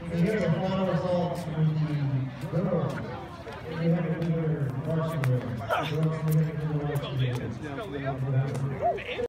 So here are the final results for the girls. We have a winner varsity. Girls, we have a winner varsity.